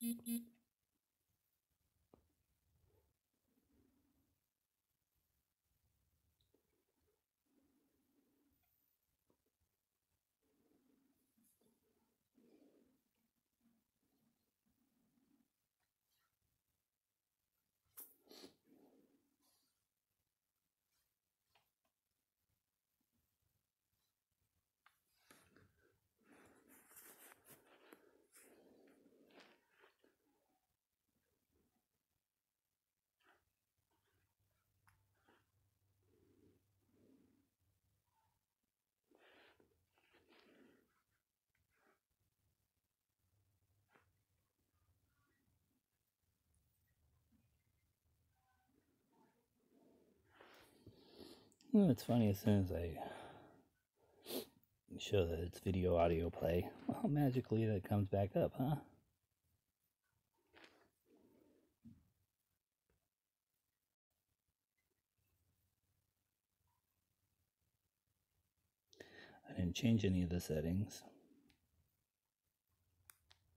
Well, it's funny, as soon as I show that it's video audio play, well, magically that comes back up, huh? I didn't change any of the settings.